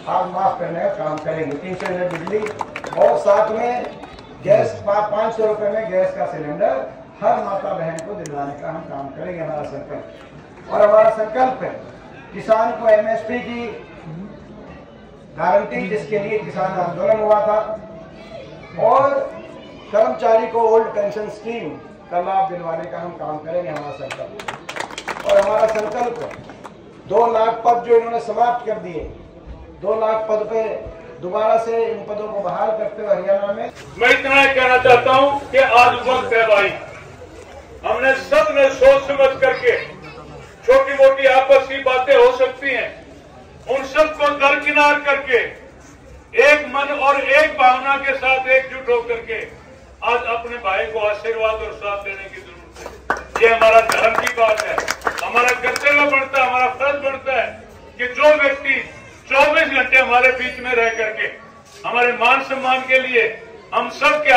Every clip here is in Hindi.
हाथ माफ करने का काम करेंगे। 300 यूनिट बिजली और साथ में गैस 500 रुपए में गैस का सिलेंडर हर माता बहन को दिलवाने का हम काम करेंगे। हमारा संकल्प और हमारा संकल्प है किसान को MSP की गारंटी, जिसके लिए किसान आंदोलन हुआ था, और कर्मचारी को ओल्ड पेंशन स्कीम का लाभ दिलवाने का हम काम करेंगे। हमारा संकल्प और हमारा संकल्प 2 लाख पद जो इन्होंने समाप्त कर दिए, 2 लाख पद पे दोबारा से इन पदों को बहाल करते हुए हरियाणा में। मैं इतना ही कहना चाहता हूं कि आज वक्त है भाई, हमने सब ने सोच समझ करके, छोटी मोटी आपसी बातें हो सकती हैं, उन सबको दरकिनार करके एक मन और एक भावना के साथ एकजुट होकर के आज अपने भाई को आशीर्वाद और साथ देने की जरूरत है। ये हमारा धर्म की बात है, हमारा कर्तव्य बनता है, हमारा फर्ज बनता है कि जो व्यक्ति 24 घंटे हमारे बीच में रह करके हमारे मान सम्मान के लिए, हम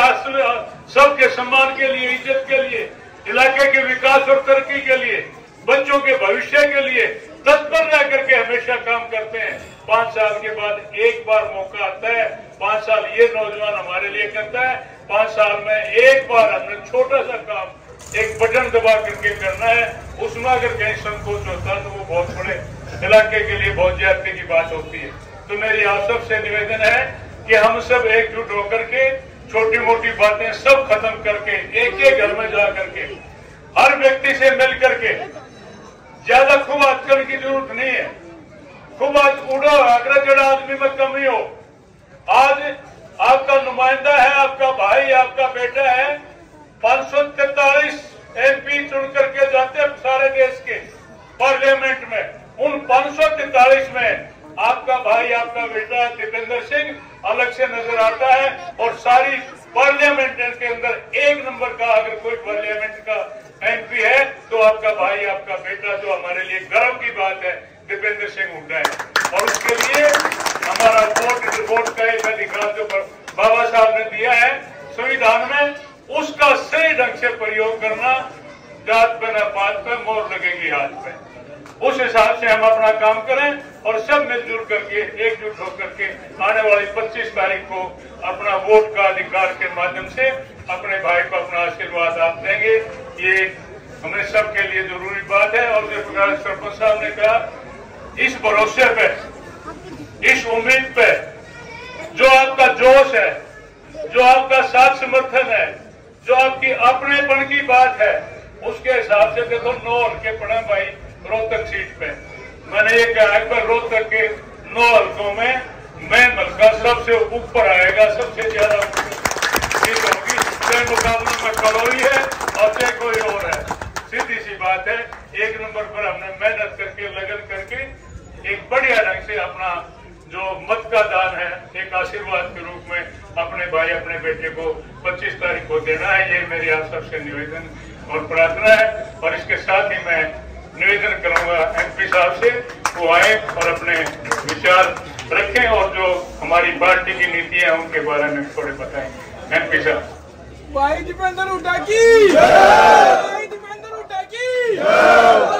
सबके सम्मान के लिए, इज्जत के लिए, इलाके के विकास और तरक्की के लिए, बच्चों के भविष्य के लिए तत्पर रह करके हमेशा काम करते हैं। 5 साल के बाद एक बार मौका आता है, 5 साल ये नौजवान हमारे लिए करता है, 5 साल में एक बार हमने छोटा सा काम एक बटन दबा करके करना है। उसमें अगर कहीं संकोच होता है तो वो बहुत बड़े इलाके के लिए बहुत ज्यादती की बात होती है। तो मेरी आप सबसे निवेदन है कि हम सब एकजुट होकर के छोटी मोटी बातें सब खत्म करके एक एक घर में जा करके हर व्यक्ति से मिल करके, ज्यादा खूब बात करने की जरूरत नहीं है, खूब बात उड़ो अगर जड़ा आदमी में कमी हो। आज आपका नुमाइंदा है, आपका भाई, आपका बेटा है, 543 MP चुन करके जाते हैं सारे देश के पार्लियामेंट में। उन 543 में आपका भाई, आपका बेटा दीपेंद्र सिंह अलग से नजर आता है, और सारी पार्लियामेंट के अंदर 1 नंबर का अगर कोई पार्लियामेंट का MP है तो आपका भाई, आपका बेटा, जो हमारे लिए गर्व की बात है, दीपेंद्र सिंह हुड्डा है। और उसके लिए हमारा वोट का एक अधिकार जो बाबा साहब ने दिया है संविधान में, उसका सही ढंग से प्रयोग करना। जात पे न पात पे मोहर लगेगी हाथ पे, उस हिसाब से हम अपना काम करें और सब मिलजुल करके एकजुट होकर के आने वाली 25 तारीख को अपना वोट का अधिकार के माध्यम से अपने भाई को अपना आशीर्वाद आप देंगे। ये हमें सबके लिए जरूरी बात है। और जो प्रकार सरपंच साहब ने कहा, इस भरोसे पे, इस उम्मीद पे, जो आपका जोश है, जो आपका साथ समर्थन है, जो आपकी अपनेपन की बात है, उसके हिसाब से देखो 9 हल्के पड़े भाई रोहतक सीट पे। मैंने ये कहा एक बार रोहतक के 9 हल्कों में मैं हल्का सबसे ऊपर आएगा, सबसे ज्यादा सीट होगी। चाहे मुकाबले में कलौरी है और चाहे कोई और है, सीधी सी बात है। 1 नंबर पर हमने मेहनत करके, लगन करके एक बढ़िया ढंग से अपना जो मत का दान है एक आशीर्वाद के रूप में अपने भाई, अपने बेटे को 25 तारीख को देना है। ये मेरी आप सबसे निवेदन और प्रार्थना है। और इसके साथ ही मैं निवेदन करूंगा MP साहब से, वो आए और अपने विचार रखें और जो हमारी पार्टी की नीति है उनके बारे में थोड़े बताएं। MP साहब। भाई दीपेंद्र हुड्डा की, भाई दीपेंद्र हुड्डा की।